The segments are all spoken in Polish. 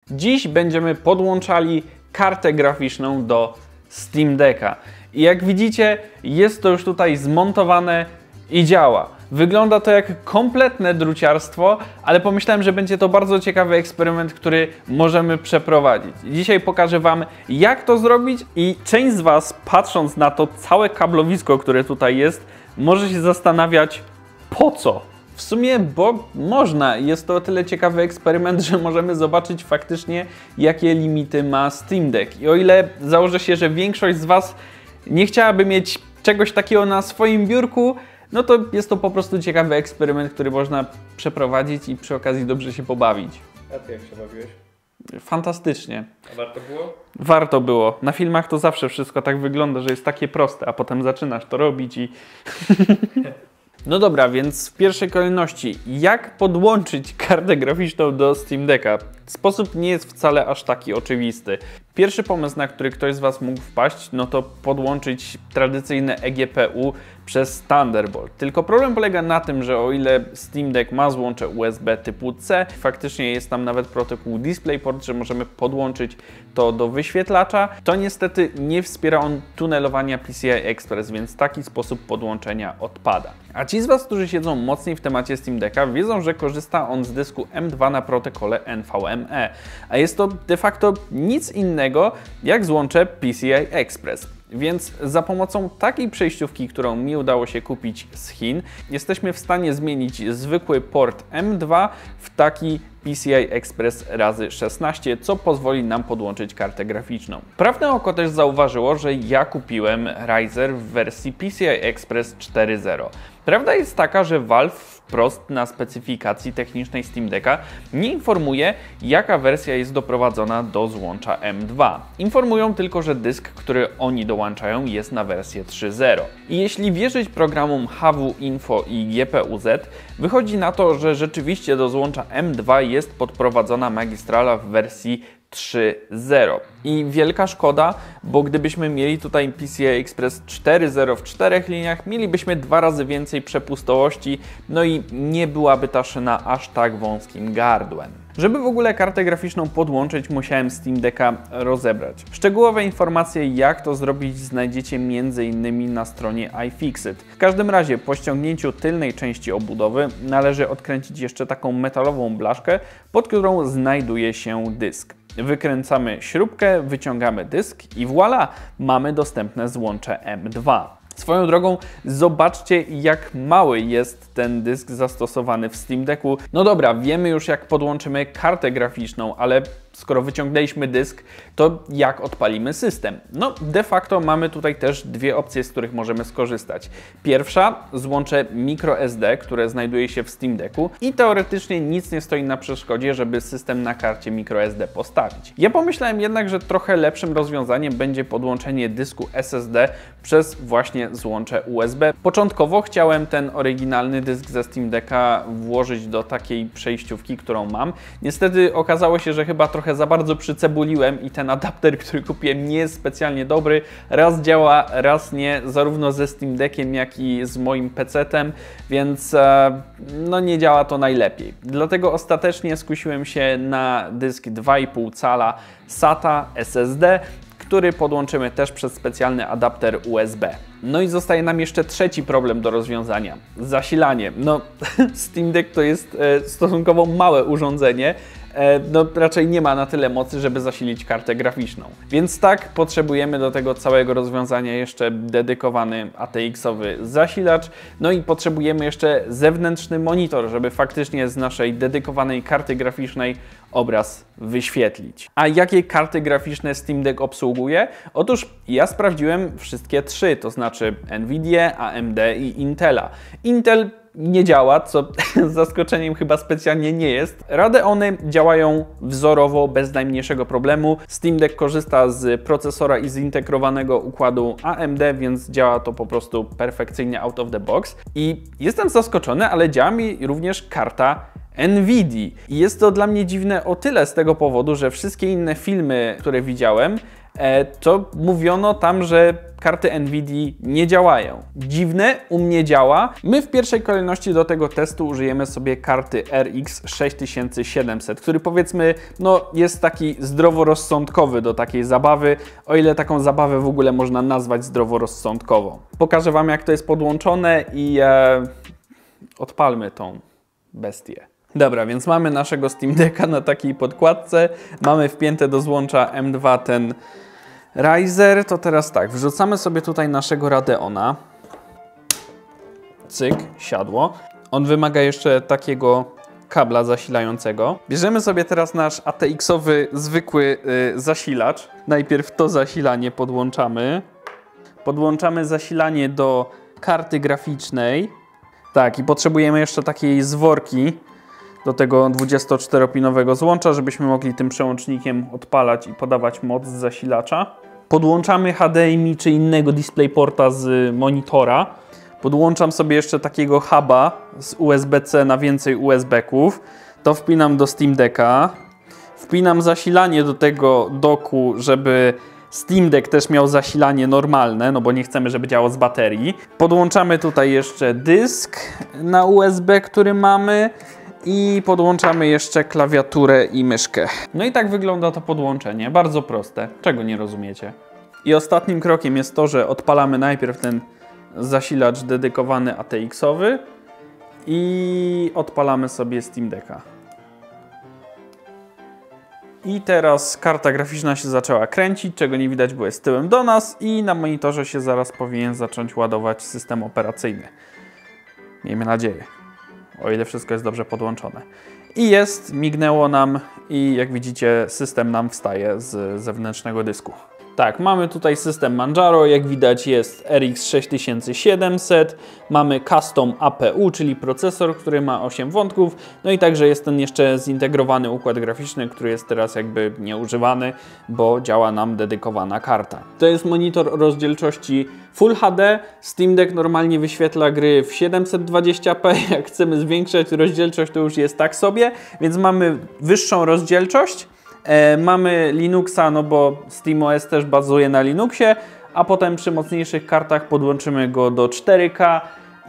Dziś będziemy podłączali kartę graficzną do Steam Decka. I jak widzicie, jest to już tutaj zmontowane i działa. Wygląda to jak kompletne druciarstwo, ale pomyślałem, że będzie to bardzo ciekawy eksperyment, który możemy przeprowadzić. Dzisiaj pokażę Wam, jak to zrobić i część z Was, patrząc na to całe kablowisko, które tutaj jest, może się zastanawiać, po co? W sumie, bo można. Jest to o tyle ciekawy eksperyment, że możemy zobaczyć faktycznie, jakie limity ma Steam Deck. I o ile założę się, że większość z Was nie chciałaby mieć czegoś takiego na swoim biurku, no to jest to po prostu ciekawy eksperyment, który można przeprowadzić i przy okazji dobrze się pobawić. A Ty jak się bawiłeś? Fantastycznie. A warto było? Warto było. Na filmach to zawsze wszystko tak wygląda, że jest takie proste, a potem zaczynasz to robić i... No dobra, więc w pierwszej kolejności, jak podłączyć kartę graficzną do Steam Decka? Sposób nie jest wcale aż taki oczywisty. Pierwszy pomysł, na który ktoś z Was mógł wpaść, no to podłączyć tradycyjne eGPU przez Thunderbolt. Tylko problem polega na tym, że o ile Steam Deck ma złącze USB typu C, faktycznie jest tam nawet protokół DisplayPort, że możemy podłączyć to do wyświetlacza, to niestety nie wspiera on tunelowania PCI Express, więc taki sposób podłączenia odpada. A ci z Was, którzy siedzą mocniej w temacie Steam Decka, wiedzą, że korzysta on z dysku M2 na protokole NVMe, a jest to de facto nic innego jak złącze PCI Express. Więc za pomocą takiej przejściówki, którą mi udało się kupić z Chin, jesteśmy w stanie zmienić zwykły port M2 w taki PCI Express razy 16, co pozwoli nam podłączyć kartę graficzną. Prawne oko też zauważyło, że ja kupiłem Riser w wersji PCI Express 4.0. Prawda jest taka, że Valve wprost na specyfikacji technicznej Steam Decka nie informuje, jaka wersja jest doprowadzona do złącza M2. Informują tylko, że dysk, który oni dołączają, jest na wersję 3.0. I jeśli wierzyć programom HW Info i GPUZ, wychodzi na to, że rzeczywiście do złącza M2 jest podprowadzona magistrala w wersji 3.0. I wielka szkoda, bo gdybyśmy mieli tutaj PCI Express 4.0 w 4 liniach, mielibyśmy 2 razy więcej przepustowości, no i nie byłaby ta szyna aż tak wąskim gardłem. Żeby w ogóle kartę graficzną podłączyć, musiałem Steam Decka rozebrać. Szczegółowe informacje, jak to zrobić, znajdziecie m.in. na stronie iFixit. W każdym razie po ściągnięciu tylnej części obudowy należy odkręcić jeszcze taką metalową blaszkę, pod którą znajduje się dysk. Wykręcamy śrubkę, wyciągamy dysk i voilà, mamy dostępne złącze M2. Swoją drogą, zobaczcie, jak mały jest ten dysk zastosowany w Steam Decku. No dobra, wiemy już, jak podłączymy kartę graficzną, ale skoro wyciągnęliśmy dysk, to jak odpalimy system? No, de facto mamy tutaj też dwie opcje, z których możemy skorzystać. Pierwsza, złącze microSD, które znajduje się w Steam Decku i teoretycznie nic nie stoi na przeszkodzie, żeby system na karcie microSD postawić. Ja pomyślałem jednak, że trochę lepszym rozwiązaniem będzie podłączenie dysku SSD przez właśnie złącze USB. Początkowo chciałem ten oryginalny dysk ze Steam Decka włożyć do takiej przejściówki, którą mam. Niestety okazało się, że chyba trochę za bardzo przycebuliłem i ten adapter, który kupiłem, nie jest specjalnie dobry. Raz działa, raz nie, zarówno ze Steam Deckiem, jak i z moim PC-tem, więc no nie działa to najlepiej. Dlatego ostatecznie skusiłem się na dysk 2,5 cala SATA SSD, który podłączymy też przez specjalny adapter USB. No i zostaje nam jeszcze trzeci problem do rozwiązania. Zasilanie. No, Steam Deck to jest stosunkowo małe urządzenie, no raczej nie ma na tyle mocy, żeby zasilić kartę graficzną. Więc tak, potrzebujemy do tego całego rozwiązania jeszcze dedykowany ATX-owy zasilacz, no i potrzebujemy jeszcze zewnętrzny monitor, żeby faktycznie z naszej dedykowanej karty graficznej obraz wyświetlić. A jakie karty graficzne Steam Deck obsługuje? Otóż ja sprawdziłem wszystkie trzy, to znaczy Nvidia, AMD i Intela. Intel nie działa, co z zaskoczeniem chyba specjalnie nie jest. Radeony działają wzorowo, bez najmniejszego problemu. Steam Deck korzysta z procesora i zintegrowanego układu AMD, więc działa to po prostu perfekcyjnie out of the box. I jestem zaskoczony, ale działa mi również karta NVIDII. I jest to dla mnie dziwne o tyle z tego powodu, że wszystkie inne filmy, które widziałem, to mówiono tam, że karty NVIDII nie działają. Dziwne, u mnie działa. My w pierwszej kolejności do tego testu użyjemy sobie karty RX 6700, który powiedzmy, no jest taki zdroworozsądkowy do takiej zabawy, o ile taką zabawę w ogóle można nazwać zdroworozsądkową. Pokażę Wam, jak to jest podłączone i odpalmy tą bestię. Dobra, więc mamy naszego Steam Decka na takiej podkładce, mamy wpięte do złącza M2 ten riser, to teraz tak, wrzucamy sobie tutaj naszego Radeona, cyk, siadło, on wymaga jeszcze takiego kabla zasilającego. Bierzemy sobie teraz nasz ATX-owy zwykły zasilacz, najpierw to zasilanie podłączamy zasilanie do karty graficznej, tak, i potrzebujemy jeszcze takiej zworki do tego 24-pinowego złącza, żebyśmy mogli tym przełącznikiem odpalać i podawać moc z zasilacza. Podłączamy HDMI czy innego DisplayPorta z monitora. Podłączam sobie jeszcze takiego huba z USB-C na więcej USB-ków. To wpinam do Steam Decka. Wpinam zasilanie do tego doku, żeby Steam Deck też miał zasilanie normalne, no bo nie chcemy, żeby działał z baterii. Podłączamy tutaj jeszcze dysk na USB, który mamy. I podłączamy jeszcze klawiaturę i myszkę. No i tak wygląda to podłączenie. Bardzo proste. Czego nie rozumiecie? I ostatnim krokiem jest to, że odpalamy najpierw ten zasilacz dedykowany ATX-owy i odpalamy sobie Steam Decka. I teraz karta graficzna się zaczęła kręcić, czego nie widać, bo jest tyłem do nas i na monitorze się zaraz powinien zacząć ładować system operacyjny. Miejmy nadzieję. O ile wszystko jest dobrze podłączone. I jest, mignęło nam i jak widzicie system nam wstaje z zewnętrznego dysku. Tak, mamy tutaj system Manjaro, jak widać jest RX 6700, mamy custom APU, czyli procesor, który ma 8 wątków, no i także jest ten jeszcze zintegrowany układ graficzny, który jest teraz jakby nieużywany, bo działa nam dedykowana karta. To jest monitor o rozdzielczości Full HD, Steam Deck normalnie wyświetla gry w 720p, jak chcemy zwiększać rozdzielczość to już jest tak sobie, więc mamy wyższą rozdzielczość. Mamy Linuxa, no bo SteamOS też bazuje na Linuxie, a potem przy mocniejszych kartach podłączymy go do 4K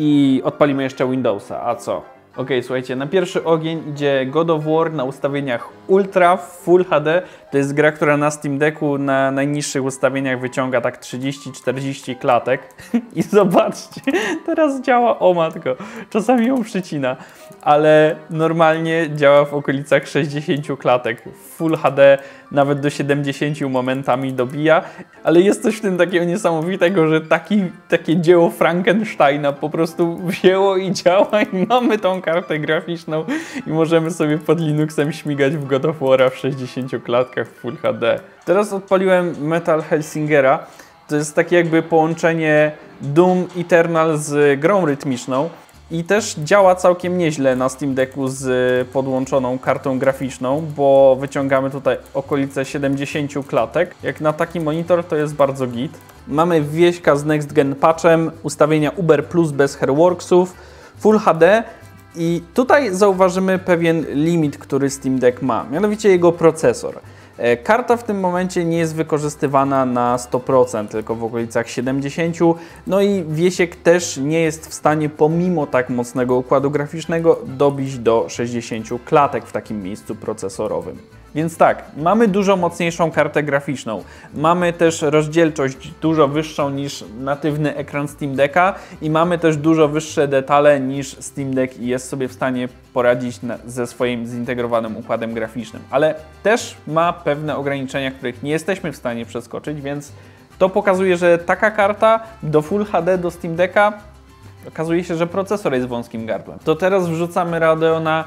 i odpalimy jeszcze Windowsa. A co? Ok, słuchajcie, na pierwszy ogień idzie God of War na ustawieniach Ultra Full HD. To jest gra, która na Steam Decku na najniższych ustawieniach wyciąga tak 30-40 klatek. I zobaczcie, teraz działa, o matko, czasami ją przycina, ale normalnie działa w okolicach 60 klatek. Full HD nawet do 70 momentami dobija, ale jest coś w tym takiego niesamowitego, że takie dzieło Frankensteina po prostu wzięło i działa i mamy tą kartę graficzną i możemy sobie pod Linuxem śmigać w God of War'a w 60 klatkach w Full HD. Teraz odpaliłem Metal Hellsingera. To jest takie jakby połączenie Doom Eternal z grą rytmiczną i też działa całkiem nieźle na Steam Decku z podłączoną kartą graficzną, bo wyciągamy tutaj okolice 70 klatek. Jak na taki monitor to jest bardzo git. Mamy wieśka z Next Gen patchem, ustawienia Uber Plus bez Hairworksów, Full HD. I tutaj zauważymy pewien limit, który Steam Deck ma, mianowicie jego procesor. Karta w tym momencie nie jest wykorzystywana na 100%, tylko w okolicach 70%. No i Wiesiek też nie jest w stanie, pomimo tak mocnego układu graficznego, dobić do 60 klatek w takim miejscu procesorowym. Więc tak, mamy dużo mocniejszą kartę graficzną, mamy też rozdzielczość dużo wyższą niż natywny ekran Steam Decka i mamy też dużo wyższe detale niż Steam Deck i jest sobie w stanie poradzić ze swoim zintegrowanym układem graficznym. Ale też ma pewne ograniczenia, których nie jesteśmy w stanie przeskoczyć, więc to pokazuje, że taka karta do Full HD, do Steam Decka, okazuje się, że procesor jest wąskim gardłem. To teraz wrzucamy Radeona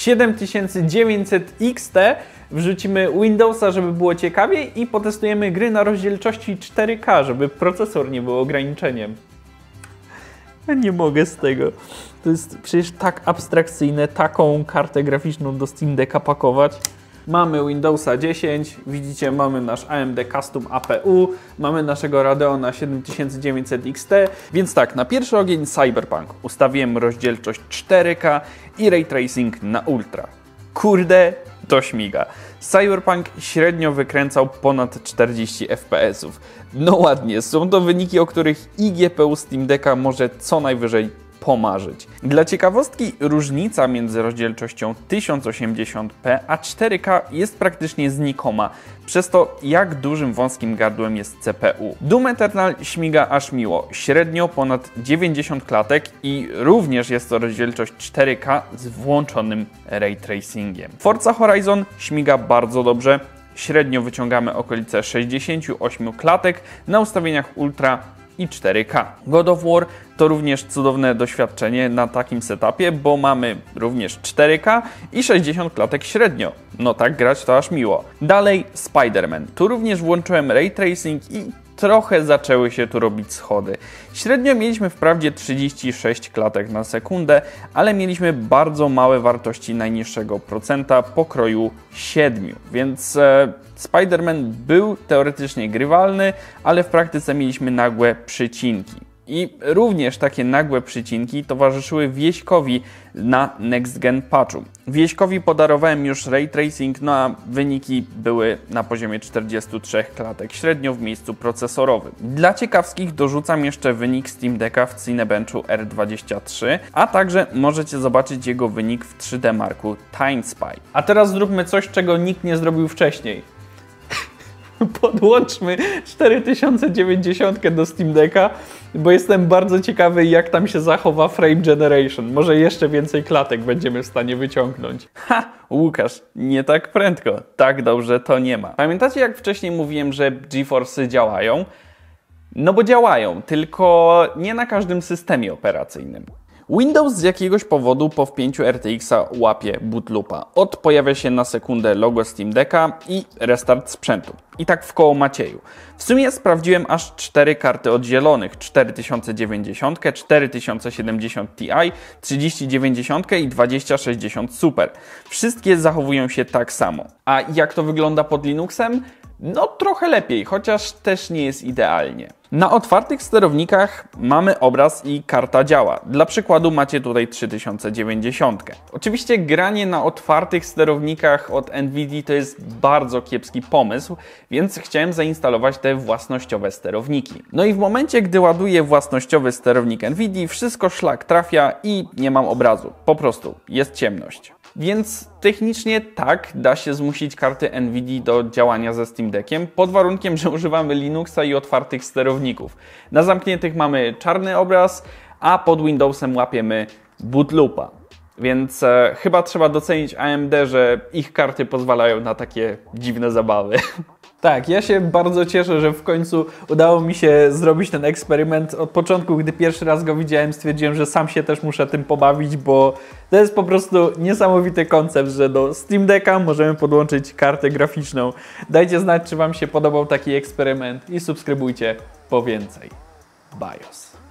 7900 XT, wrzucimy Windowsa, żeby było ciekawiej i potestujemy gry na rozdzielczości 4K, żeby procesor nie był ograniczeniem. Ja nie mogę z tego. To jest przecież tak abstrakcyjne, taką kartę graficzną do Steam Decka pakować. Mamy Windowsa 10, widzicie, mamy nasz AMD Custom APU, mamy naszego Radeona 7900 XT, więc tak, na pierwszy ogień Cyberpunk ustawiłem rozdzielczość 4K i Ray Tracing na Ultra. Kurde, to śmiga. Cyberpunk średnio wykręcał ponad 40 fps. No ładnie, są to wyniki, o których i GPU Steam Decka może co najwyżej pomarzyć. Dla ciekawostki, różnica między rozdzielczością 1080p a 4K jest praktycznie znikoma, przez to jak dużym wąskim gardłem jest CPU. Doom Eternal śmiga aż miło, średnio ponad 90 klatek i również jest to rozdzielczość 4K z włączonym ray tracingiem. Forza Horizon śmiga bardzo dobrze, średnio wyciągamy okolice 68 klatek na ustawieniach Ultra i 4K. God of War to również cudowne doświadczenie na takim setupie, bo mamy również 4K i 60 klatek średnio. No tak grać to aż miło. Dalej Spider-Man. Tu również włączyłem Ray Tracing i trochę zaczęły się tu robić schody. Średnio mieliśmy wprawdzie 36 klatek na sekundę, ale mieliśmy bardzo małe wartości najniższego procenta pokroju 7, więc Spider-Man był teoretycznie grywalny, ale w praktyce mieliśmy nagłe przycinki. I również takie nagłe przycinki towarzyszyły Wieśkowi na Next Gen patchu. Wieśkowi podarowałem już Ray Tracing, no a wyniki były na poziomie 43 klatek średnio w miejscu procesorowym. Dla ciekawskich dorzucam jeszcze wynik Steam Decka w Cinebenchu R23, a także możecie zobaczyć jego wynik w 3D Marku TimeSpy. A teraz zróbmy coś, czego nikt nie zrobił wcześniej. Podłączmy 4090 do Steam Decka, bo jestem bardzo ciekawy, jak tam się zachowa frame generation. Może jeszcze więcej klatek będziemy w stanie wyciągnąć. Ha! Łukasz, nie tak prędko. Tak dobrze to nie ma. Pamiętacie, jak wcześniej mówiłem, że GeForce'y działają? No bo działają, tylko nie na każdym systemie operacyjnym. Windows z jakiegoś powodu po wpięciu RTX-a łapie bootloopa. Pojawia się na sekundę logo Steam Decka i restart sprzętu. I tak w koło Macieju. W sumie sprawdziłem aż 4 karty oddzielonych. 4090, 4070 Ti, 3090 i 2060 Super. Wszystkie zachowują się tak samo. A jak to wygląda pod Linuxem? No trochę lepiej, chociaż też nie jest idealnie. Na otwartych sterownikach mamy obraz i karta działa. Dla przykładu macie tutaj 3090. Oczywiście granie na otwartych sterownikach od Nvidia to jest bardzo kiepski pomysł, więc chciałem zainstalować te własnościowe sterowniki. No i w momencie, gdy ładuję własnościowy sterownik Nvidia, wszystko szlak trafia i nie mam obrazu. Po prostu jest ciemność. Więc technicznie tak, da się zmusić karty Nvidia do działania ze Steam Deckiem, pod warunkiem, że używamy Linuxa i otwartych sterowników. Na zamkniętych mamy czarny obraz, a pod Windowsem łapiemy bootloopa. Więc chyba trzeba docenić AMD, że ich karty pozwalają na takie dziwne zabawy. Tak, ja się bardzo cieszę, że w końcu udało mi się zrobić ten eksperyment. Od początku, gdy pierwszy raz go widziałem, stwierdziłem, że sam się też muszę tym pobawić, bo to jest po prostu niesamowity koncept, że do Steam Decka możemy podłączyć kartę graficzną. Dajcie znać, czy Wam się podobał taki eksperyment i subskrybujcie po więcej. BIOS.